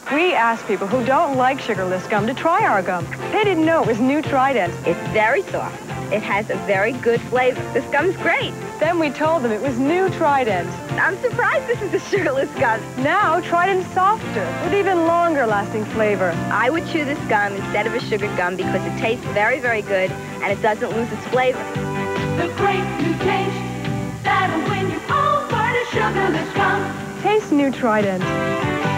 We asked people who don't like sugarless gum to try our gum. They didn't know it was new Trident. It's very soft. It has a very good flavor. This gum's great. Then we told them it was new Trident. I'm surprised this is a sugarless gum. Now Trident's softer, with even longer lasting flavor. I would chew this gum instead of a sugared gum because it tastes very, very good and it doesn't lose its flavor. The great new taste that'll win you over to sugarless gum. Taste new Trident.